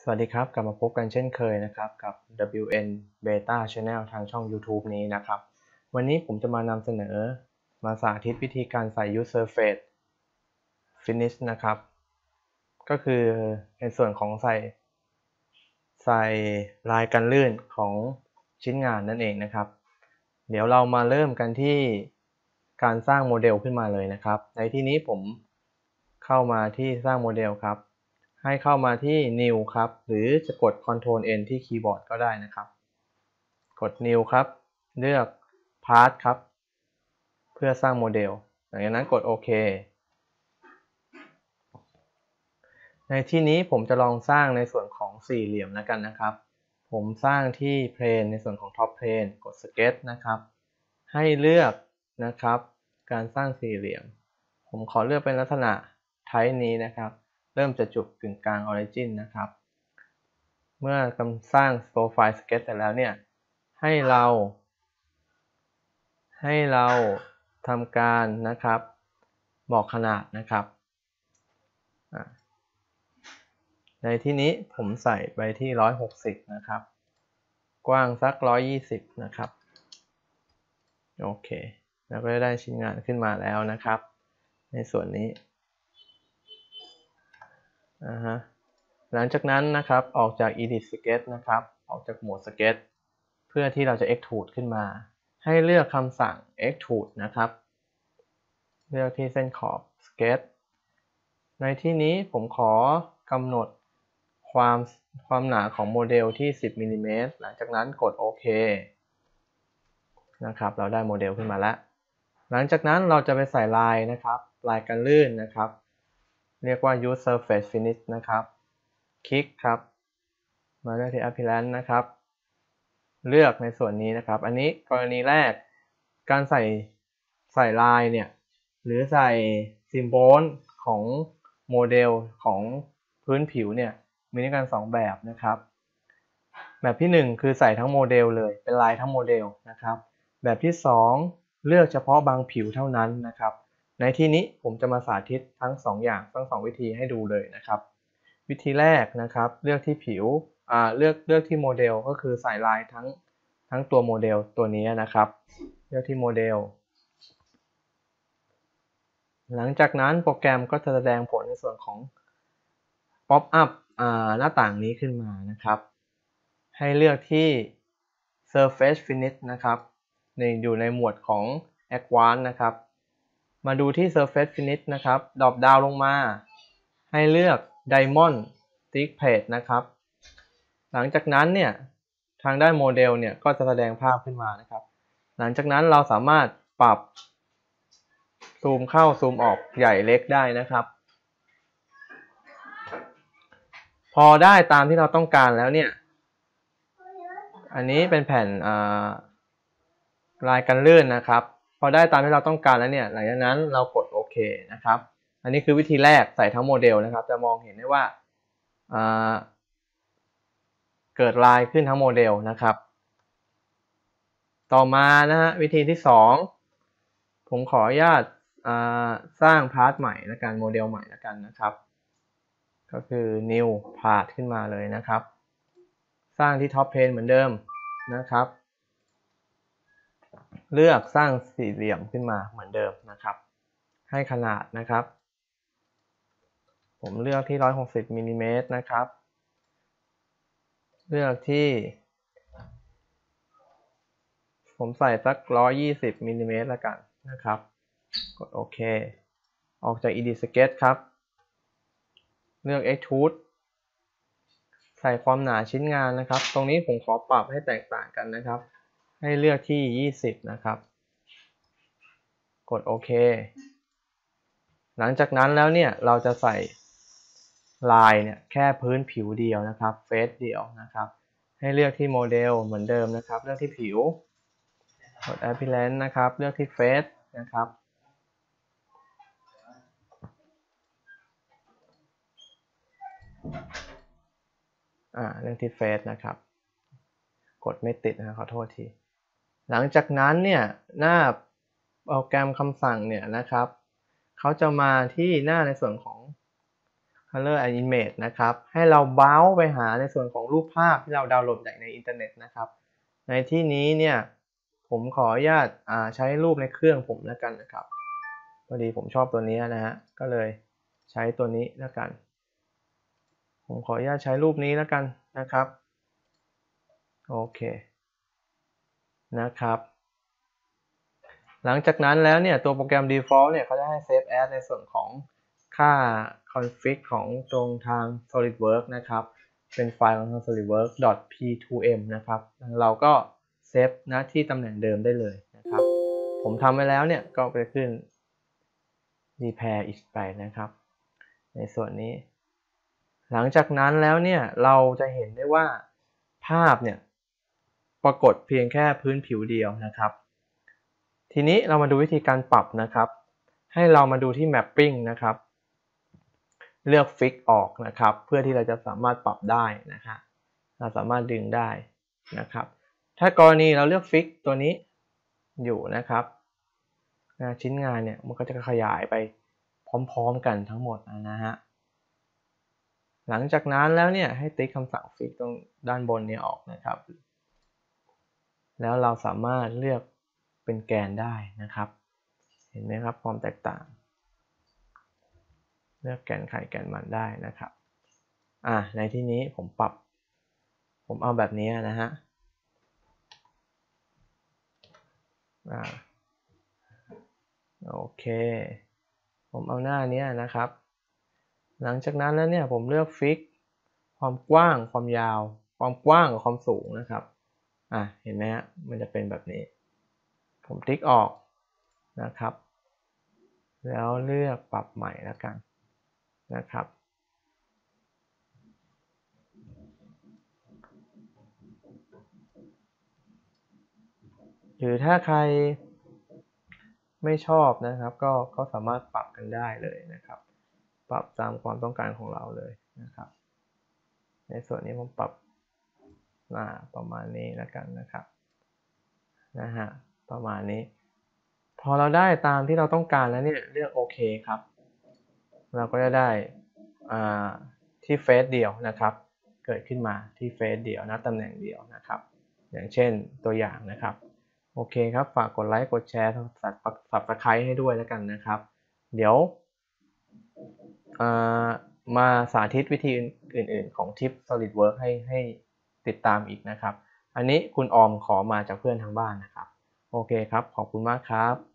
สวัสดีครับกลับมาพบกันเช่นเคยนะครับกับ WN Beta Channel ทางช่อง YouTube นี้นะครับวันนี้ผมจะมานำเสนอมาสาธิตวิธีการใส่ Use Surface Finish นะครับก็คือในส่วนของใส่ลายกันลื่นของชิ้นงานนั่นเองนะครับเดี๋ยวเรามาเริ่มกันที่การสร้างโมเดลขึ้นมาเลยนะครับในที่นี้ผมเข้ามาที่สร้างโมเดลครับให้เข้ามาที่ New ครับหรือจะกด Ctrl N ที่คีย์บอร์ดก็ได้นะครับกด New ครับเลือก Part ครับเพื่อสร้างโมเดลหลังจากนั้นกดโอเคในที่นี้ผมจะลองสร้างในส่วนของสี่เหลี่ยมแล้วกันนะครับผมสร้างที่เพลนในส่วนของ Top Plane กด Sketch นะครับให้เลือกนะครับการสร้างสี่เหลี่ยมผมขอเลือกเป็นลักษณะ Type นี้นะครับเริ่มจากจุดกึ่งกลาง Origin นะครับเมื่อกำลังสร้าง Profile Sketch เสร็จแล้วเนี่ยให้เราทำการนะครับบอกขนาดนะครับในที่นี้ผมใส่ไปที่160นะครับกว้างสัก120นะครับโอเคแล้วก็ได้ชิ้นงานขึ้นมาแล้วนะครับในส่วนนี้หลังจากนั้นนะครับออกจาก Edit Sketch นะครับออกจากโหมด Sketch เพื่อที่เราจะ Extrude ขึ้นมาให้เลือกคำสั่ง Extrude นะครับเลือกที่เส้นขอบ Sketch ในที่นี้ผมขอกำหนดความหนาของโมเดลที่10มิลลิเมตรหลังจากนั้นกดโอเคนะครับเราได้โมเดลขึ้นมาแล้วหลังจากนั้นเราจะไปใส่ลายนะครับลายกันลื่นนะครับเรียกว่า Use Surface Finish นะครับคลิกครับมาเลือกที่ Appearance นะครับเลือกในส่วนนี้นะครับอันนี้กรณีแรกการใส่ลายเนี่ยหรือใส่ซิมโบลของโมเดลของพื้นผิวเนี่ยมีด้วยกัน2แบบนะครับแบบที่1คือใส่ทั้งโมเดลเลยเป็นลายทั้งโมเดลนะครับแบบที่2เลือกเฉพาะบางผิวเท่านั้นนะครับในที่นี้ผมจะมาสาธิตทั้ง2อย่างทั้ง2วิธีให้ดูเลยนะครับวิธีแรกนะครับเลือกที่ผิวเลือกที่โมเดลก็คือใส่ลายทั้งตัวโมเดลตัวนี้นะครับเลือกที่โมเดลหลังจากนั้นโปรแกรมก็จะแสดงผลในส่วนของ ป๊อปอัพหน้าต่างนี้ขึ้นมานะครับให้เลือกที่ Surface Finish นะครับอยู่ในหมวดของ Advanced นะครับมาดูที่ Surface Finish นะครับดรอปดาวน์ลงมาให้เลือก Diamond Thick Plate นะครับหลังจากนั้นเนี่ยทางด้านโมเดลเนี่ยก็จะแสดงภาพขึ้นมานะครับหลังจากนั้นเราสามารถปรับซูมเข้าซูมออกใหญ่เล็กได้นะครับพอได้ตามที่เราต้องการแล้วเนี่ยอันนี้เป็นแผ่นลายกันลื่นนะครับพอได้ตามที่เราต้องการแล้วเนี่ยหลังจากนั้นเรากดโอเคนะครับอันนี้คือวิธีแรกใส่ทั้งโมเดลนะครับจะมองเห็นได้ว่าเกิดลายขึ้นทั้งโมเดลนะครับต่อมานะฮะวิธีที่2ผมขออนุญาตสร้างพาร์ทใหม่และกันโมเดลใหม่แล้วกันนะครับก็คือ new part ขึ้นมาเลยนะครับสร้างที่ top plane เหมือนเดิมนะครับเลือกสร้างสี่เหลี่ยมขึ้นมาเหมือนเดิมนะครับให้ขนาดนะครับผมเลือกที่160มิลลิเมตรนะครับเลือกที่ผมใส่สัก120มิลลิเมตรแล้วกันนะครับกดโอเคออกจาก Edit Sketch ครับเลือก Extrude ใส่ความหนาชิ้นงานนะครับตรงนี้ผมขอปรับให้แตกต่างกันนะครับให้เลือกที่20นะครับกดโอเคหลังจากนั้นแล้วเนี่ยเราจะใส่ลายเนี่ยแค่พื้นผิวเดียวนะครับเฟซเดียวนะครับให้เลือกที่โมเดลเหมือนเดิมนะครับเลือกที่ผิวกด Appearance นะครับเลือกที่เฟซนะครับเลือกที่เฟซนะครับกดไม่ติดนะขอโทษทีหลังจากนั้นเนี่ยหน้าโปรแกรมคำสั่งเนี่ยนะครับเขาจะมาที่หน้าในส่วนของ Color and Image นะครับให้เราเบ้าไปหาในส่วนของรูปภาพที่เราดาวน์โหลดจากในอินเทอร์เน็ตนะครับในที่นี้เนี่ยผมขออนุญาตใช้รูปในเครื่องผมแล้วกันนะครับพอดีผมชอบตัวนี้นะฮะก็เลยใช้ตัวนี้แล้วกันผมขออนุญาตใช้รูปนี้แล้วกันนะครับโอเคนะครับหลังจากนั้นแล้วเนี่ยตัวโปรแกรม default เนี่ยเขาจะให้ save as ในส่วนของค่า config ของตรงทาง SolidWorks นะครับเป็นไฟล์ของทาง SolidWorks .p2m นะครับเราก็เซฟณที่ตำแหน่งเดิมได้เลยนะครับผมทำไว้แล้วเนี่ยก็ไปขึ้น repair อีกไปนะครับในส่วนนี้หลังจากนั้นแล้วเนี่ยเราจะเห็นได้ว่าภาพเนี่ยปรากฏเพียงแค่พื้นผิวเดียวนะครับทีนี้เรามาดูวิธีการปรับนะครับให้เรามาดูที่ mapping นะครับเลือก fix ออกนะครับเพื่อที่เราจะสามารถปรับได้นะครับเราสามารถดึงได้นะครับถ้ากรณีเราเลือก fix ตัวนี้อยู่นะครับชิ้นงานเนี่ยมันก็จะขยายไปพร้อมๆกันทั้งหมดนะฮะหลังจากนั้นแล้วเนี่ยให้ติ๊กคำสั่ง fix ตรงด้านบนนี้ออกนะครับแล้วเราสามารถเลือกเป็นแกนได้นะครับเห็นไหมครับความแตกต่างเลือกแกนไข่แกนมันได้นะครับในที่นี้ผมเอาแบบนี้นะฮะโอเคผมเอาหน้านี้นะครับหลังจากนั้นแล้วเนี่ยผมเลือกฟิกความกว้างความยาวความกว้างกับความสูงนะครับเห็นไหมฮะมันจะเป็นแบบนี้ผมติ๊กออกนะครับแล้วเลือกปรับใหม่แล้วกันนะครับหรือถ้าใครไม่ชอบนะครับก็สามารถปรับกันได้เลยนะครับปรับตามความต้องการของเราเลยนะครับในส่วนนี้ผมปรับประมาณนี้แล้วกันนะครับประมาณนี้พอเราได้ตามที่เราต้องการแล้วเนี่ยเลือกโอเคครับเราก็จะได้ที่เฟซเดียวนะครับเกิดขึ้นมาที่เฟซเดียวตำแหน่งเดียวนะครับอย่างเช่นตัวอย่างนะครับโอเคครับฝากกดไลค์กดแชร์Subscribe ให้ด้วยแล้วกันนะครับเดี๋ยวมาสาธิตวิธีอื่นๆของทิป SolidWorks ให้ติดตามอีกนะครับอันนี้คุณออมขอมาจากเพื่อนทางบ้านนะครับโอเคครับขอบคุณมากครับ